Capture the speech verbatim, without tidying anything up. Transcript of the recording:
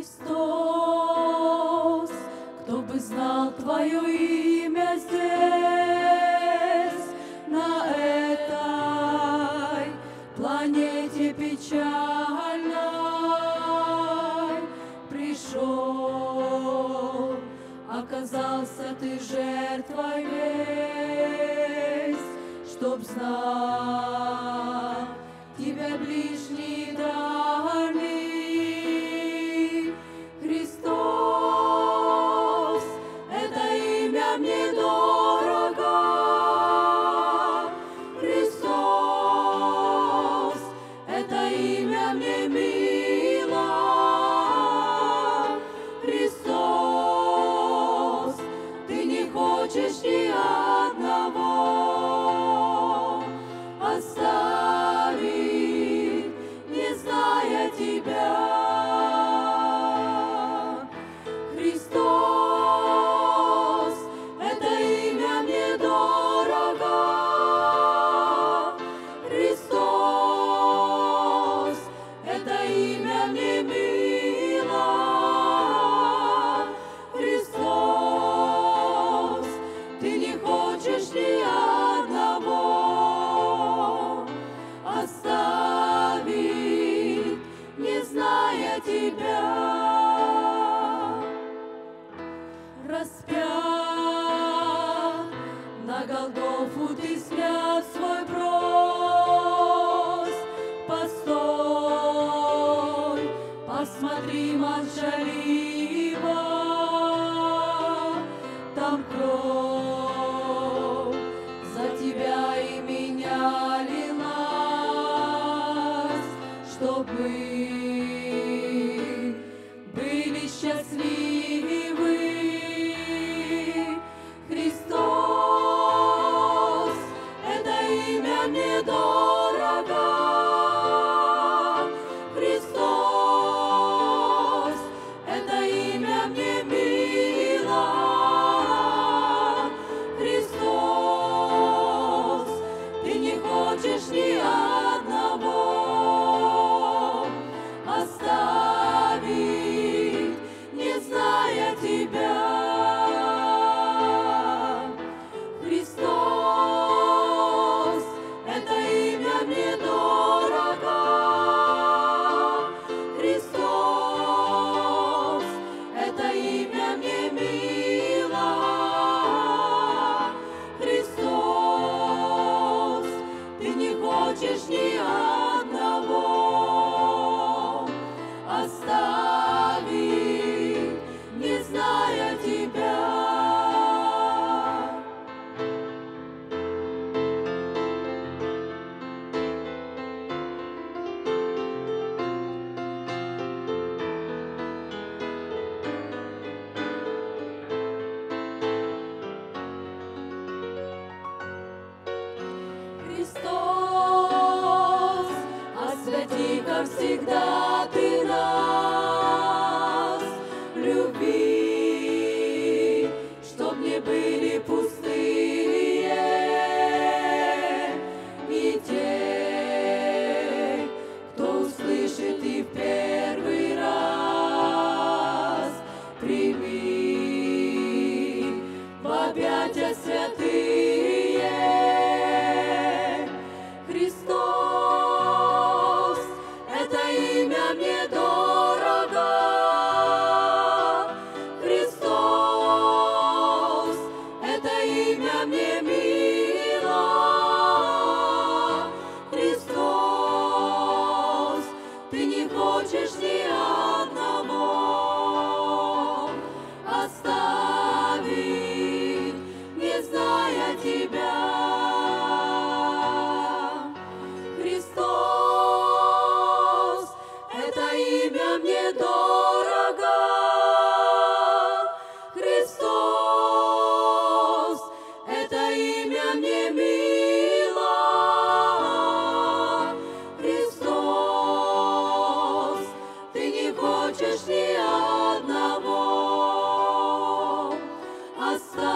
Христос, кто бы знал Твое имя здесь, на этой планете печальной. Пришел, оказался Ты жертвой весь, чтоб знал Тебя ближний дальний. Христос, это имя мне дорого. Христос, это имя мне мило. Христос, Ты не хочешь ни одного оставить, не зная Тебя. Христос, это имя мне дорого. Христос, это имя мне мило. Христос, Ты не хочешь ни одного оставить, не зная Тебя. Распят на Голгофу Ты снят свой бронз. Постой, посмотри, молчаливо, там кровь за Тебя и меня лилась, чтоб мы были счастливы. Христос, это имя мне дорого. Христос, это имя мне мило. Христос, Ты не хочешь ни одного оставить, не зная Тебя. Христос, это имя мне дорого. Христос, это имя мне мило. Христос, Ты не хочешь ни одного оставить, не зная Тебя. Христос, освети-ка всегда Ты нас в любви, чтоб не были пустые и те, кто услышит и в первый раз. Прими в объятия святые. Христос, это имя мне дорого. Христос, это имя мне мило. Христос, Ты не хочешь ни одного оставить, не зная Тебя. Христос, это имя мне дорого. Христос, это имя мне мило. Христос, Ты не хочешь ни одного оставить.